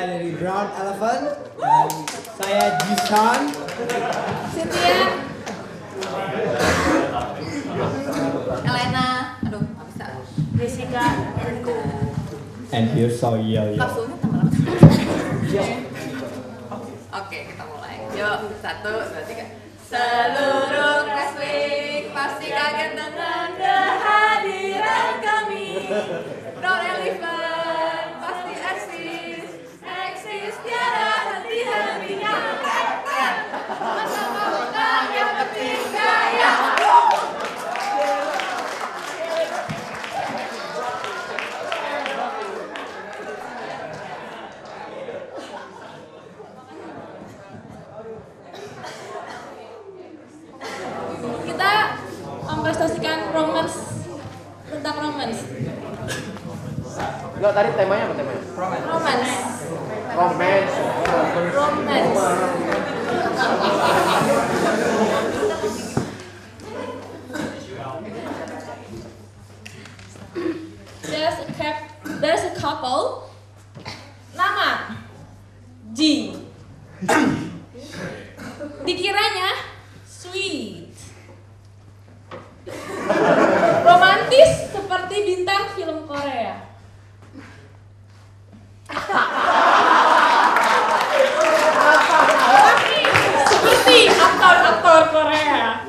saya dari Brown Elephant dan saya Jisan. Cynthia. Elena. Aduh, nggak bisa. Jessica. And here's Soya. Kapsulnya tambah lama. Oke, kita mulai. Yuk, 1, 2, 3. Seluruh classmate pasti kaget dengan kehadiran kami. Brown Elephant pasti eksis tiada henti-hentinya. Masa yang penting gaya. Kita memprestasikan romance, tentang romance. Enggak, tadi temanya apa temanya? Romance. Romance. Romance. There's a couple. Nama G. Dikiranya sweet, romantis seperti bintang film Korea. Tapi seperti aktor-aktor Korea.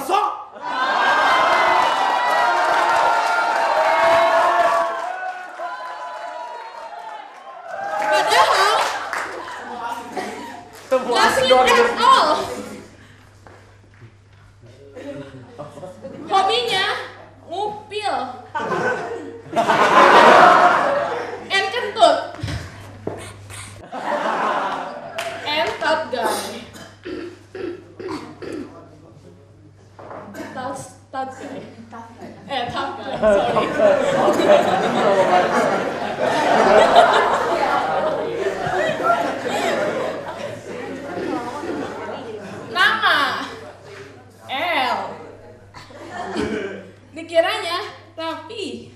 Padahal nggak sweet at all. Hobinya ngupil and kentut and tough guy. Tough guy, sorry. Nama L. Dikiranya rapi,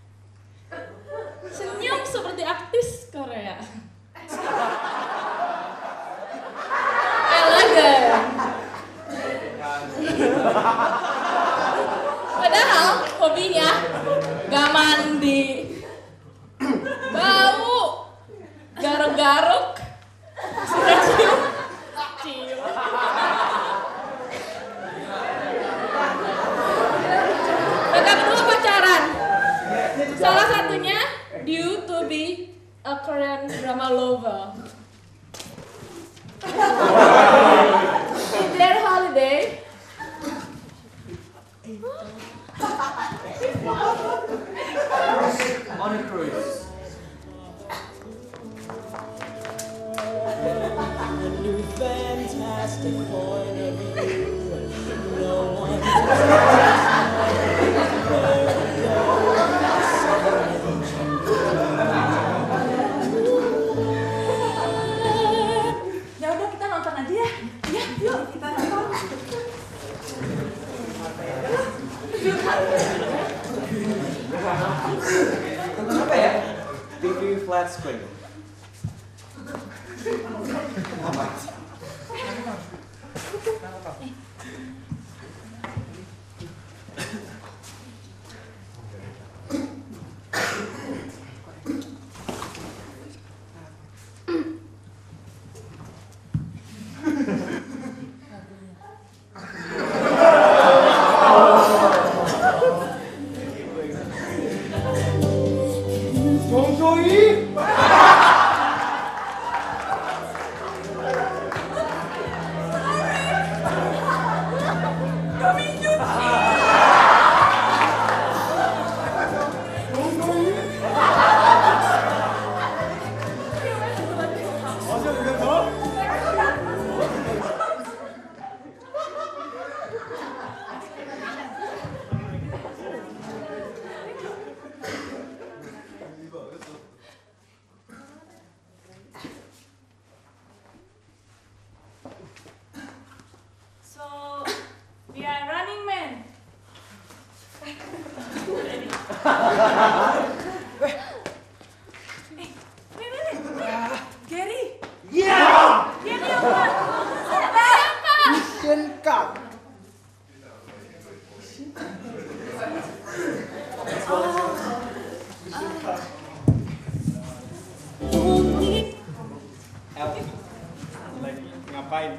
senyum seperti artis Korea, elegan. Padahal hobinya gak mandi, bau, garuk-garuk, suka cium. Mereka berdua pacaran. Salah satunya due to be a Korean drama lover. In their holiday, On a cruise. A new fantastic point of view. No one Ya udah kita nonton aja ya. Ya, yuk kita nonton. Apa ya? TV flat screen. ngapain?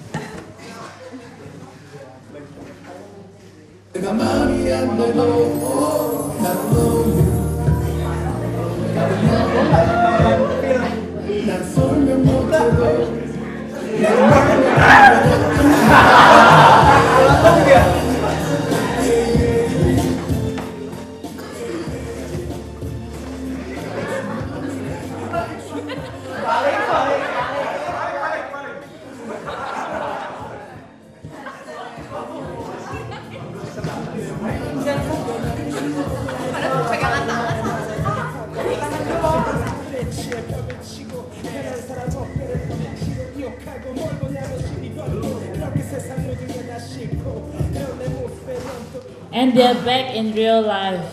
And they're back in real life.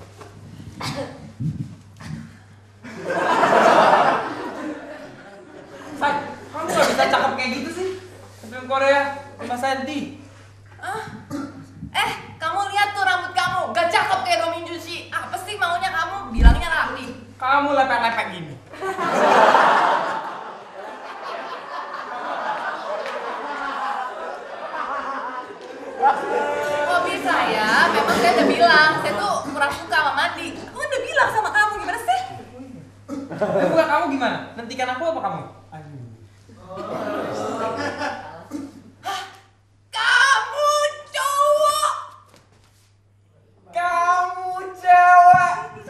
Say, kamu gak bisa cakep kayak gitu sih? Film Korea 5 cm. Kamu lihat tuh rambut kamu, gak cakep kayak Romin Juicy. Apa sih maunya kamu? Bilangnya rapi. Kamu lepek-lepek gini. Kok bisa ya? Memang saya udah bilang, saya tuh kurang suka sama mandi. Aku udah bilang sama kamu, gimana sih? Bukan kamu gimana? Nantikan aku apa kamu? Kamu cowok. Kamu cewek.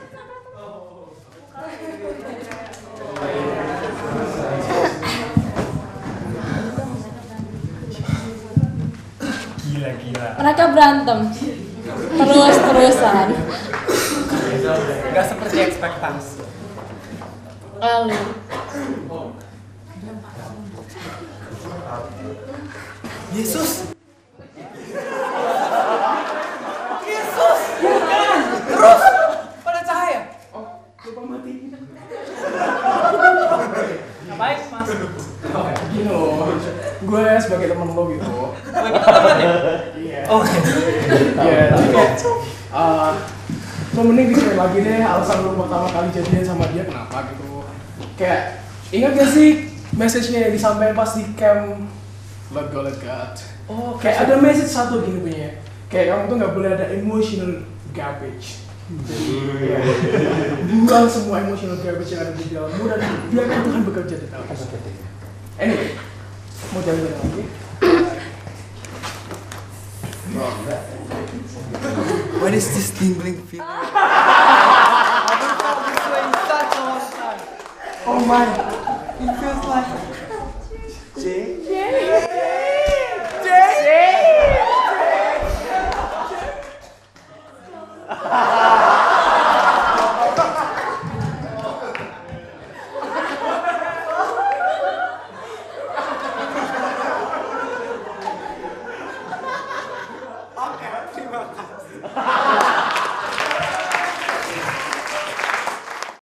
Gila. Mereka berantem terus-terusan. Gak seperti ekspektasi. Lalu Yesus. Bukan. Terus pada cahaya. Lupa matiin. Ngapain, Mas? Gini loh, gue sebagai temen lo gitu. Oh, kita teman ya? Iya. Oh. Iya, tapi kayak lo mending diceritain lagi deh alasan lo pertama kali jadian sama dia kenapa gitu. Kayak ingat gak sih message-nya yang disampaikan pas di camp Let Go Let God? Oh, Kayak ada message satu gini punya. Kayak kamu tuh gak boleh ada emotional garbage. Iya. Buang semua emotional garbage yang ada di dalammu dan biarkan Tuhan bekerja di dalammu. Anyway, mau jalan-jalan lagi? What is this tingling feeling? Oh my! It feels like